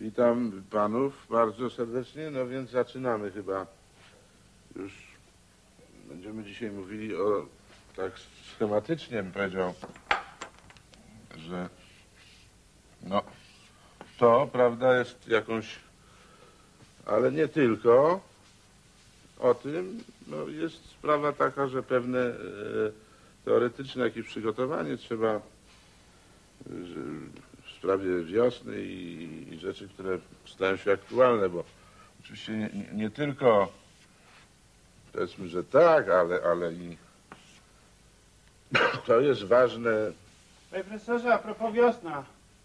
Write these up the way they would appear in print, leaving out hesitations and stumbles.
Witam panów bardzo serdecznie, no więc zaczynamy chyba. Już będziemy dzisiaj mówili o, tak schematycznie bym powiedział, że no to, prawda, jest jakąś, ale nie tylko o tym, no jest sprawa taka, że pewne teoretyczne jakieś przygotowanie trzeba w sprawie wiosny i rzeczy, które stają się aktualne, bo oczywiście nie tylko, powiedzmy, że tak, ale i to jest ważne. Panie profesorze, a propos wiosna.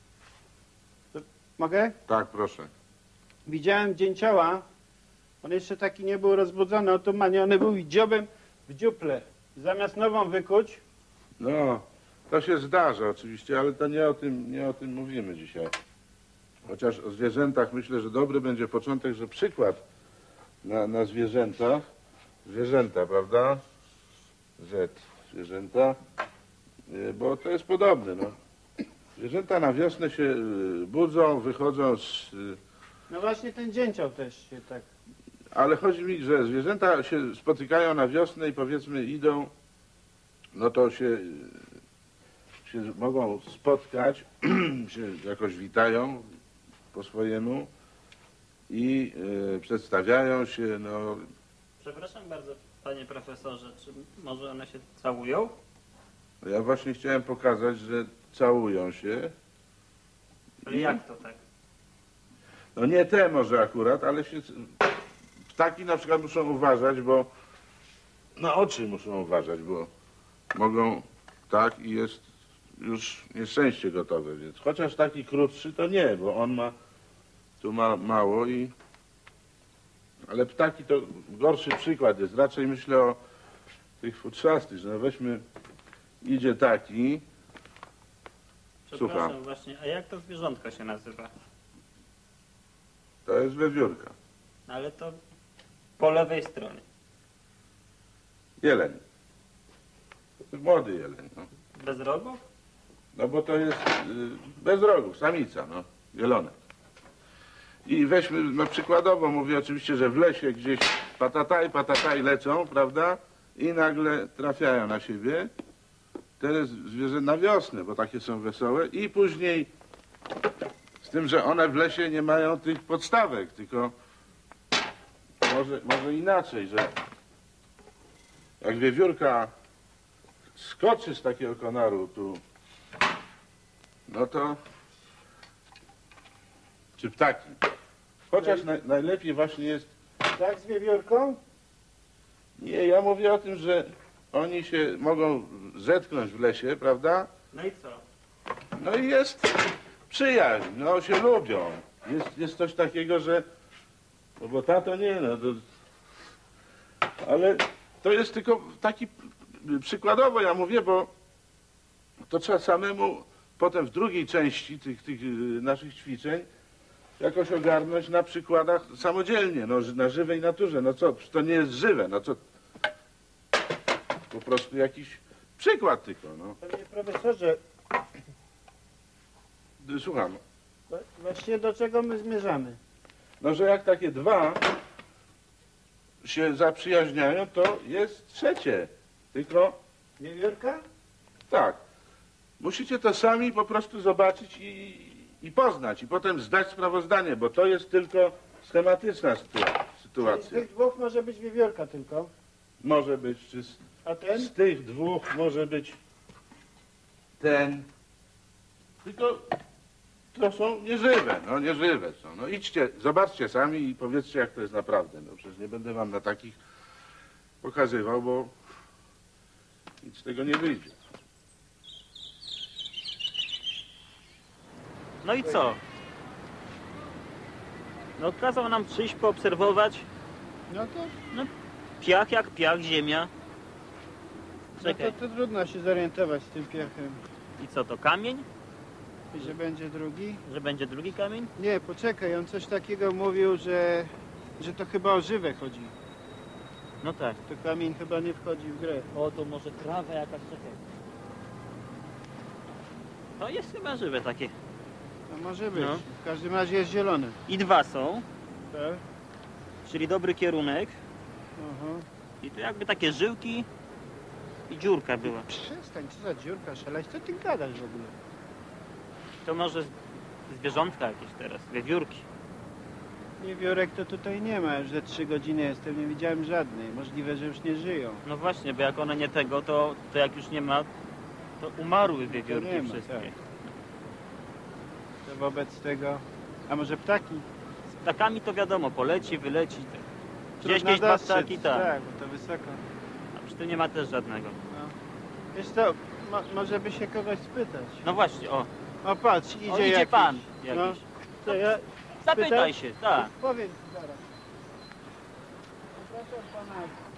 Mogę? Tak, proszę. Widziałem dzięcioła. On jeszcze taki nie był rozbudzony, otumaniony był i dziobem w dziuple. Zamiast nową wykuć. No, to się zdarza oczywiście, ale to nie o tym mówimy dzisiaj. Chociaż o zwierzętach myślę, że dobry będzie początek, że przykład na zwierzętach, prawda? Zwierzęta, bo to jest podobne, no. Zwierzęta na wiosnę się budzą, wychodzą z... No właśnie ten dzięcioł też się tak... Ale chodzi mi, że zwierzęta się spotykają na wiosnę i powiedzmy idą, no to się mogą spotkać, się jakoś witają po swojemu i przedstawiają się, no... Przepraszam bardzo, panie profesorze, czy może one się całują? Ja właśnie chciałem pokazać, że całują się. Ale jak to tak? No nie te może akurat, ale się... Ptaki na przykład muszą uważać, bo... Na oczy muszą uważać, bo mogą... Tak i jest już nieszczęście gotowe, więc chociaż taki krótszy to nie, bo on ma... Tu ma mało i... Ale ptaki to gorszy przykład jest. Raczej myślę o tych futrzastych, że no weźmy... Idzie taki... Przepraszam Słucham. właśnie, a jak to zwierzątko się nazywa? To jest wiewiórka. Ale to po lewej stronie. Jeleń. To jest młody jeleń, no. Bez rogów? No bo to jest bez rogów, samica, no, wielonek. I weźmy, no przykładowo mówię oczywiście, że w lesie gdzieś patataj lecą, prawda? I nagle trafiają na siebie. Teraz zwierzę na wiosnę, bo takie są wesołe. I później, z tym, że one w lesie nie mają tych podstawek, tylko może inaczej, że jak wiewiórka skoczy z takiego konaru tu, no to... Czy ptaki. Chociaż najlepiej właśnie jest... Tak z wiewiórką? Nie, ja mówię o tym, że oni się mogą zetknąć w lesie, prawda? No i co? No i jest przyjaźń, no się lubią. Jest coś takiego, że... No bo tato nie, no to... Ale to jest tylko taki... Przykładowo ja mówię, bo to trzeba samemu potem w drugiej części tych naszych ćwiczeń jakoś ogarnąć na przykładach samodzielnie, no na żywej naturze. No co, to nie jest żywe, no co... Po prostu jakiś przykład tylko, no. Panie profesorze, Słucham. właśnie do czego my zmierzamy? No, że jak takie dwa się zaprzyjaźniają, to jest trzecie. Tylko Wiewiórka? tak. Musicie to sami po prostu zobaczyć i poznać. I potem zdać sprawozdanie, bo to jest tylko schematyczna Czyli z sytuacja. tych dwóch może być wiewiórka tylko. Może być, czy A ten? z tych dwóch może być ten. Tylko to są nieżywe, no nieżywe są. No idźcie, zobaczcie sami i powiedzcie, jak to jest naprawdę. No przecież nie będę wam na takich pokazywał, bo nic z tego nie wyjdzie. No i co? No kazał nam przyjść, poobserwować. No to, No piach jak piach, ziemia. no Czekaj. to trudno się zorientować z tym piachem. I co to, kamień? I że będzie drugi? Że będzie drugi kamień? Nie, poczekaj, on coś takiego mówił, że to chyba o żywe chodzi. No tak. To kamień chyba nie wchodzi w grę. O, to może trawa jakaś, czekaj. To jest chyba żywe takie. No może być. No. W każdym razie jest zielony. I 2 są, Tak? czyli dobry kierunek. Aha. I tu jakby takie żyłki i dziurka była. Przestań, co za dziurka szaleć, co ty gadasz w ogóle? To może zwierzątka jakieś teraz, wiewiórki. Wiewiórek to tutaj nie ma, już ze 3 godziny jestem, nie widziałem żadnej. Możliwe, że już nie żyją. No właśnie, bo jak one nie tego, to jak już nie ma, to umarły wiewiórki nie ma, wszystkie. tak. To wobec tego... A może ptaki? Z ptakami to wiadomo, poleci, wyleci. Tak. Gdzieś Trudno jakieś dwa dostrzec, ptaki, tak. Tak, bo to wysoko. A przy tym nie ma też żadnego. No. Wiesz co, może by się kogoś spytać. No właśnie, o, O patrz, idzie, idzie jakiś. pan No. jakiś. To ja Zapytaj spytać? się, tak. Powiem ci zaraz. Przepraszam pana,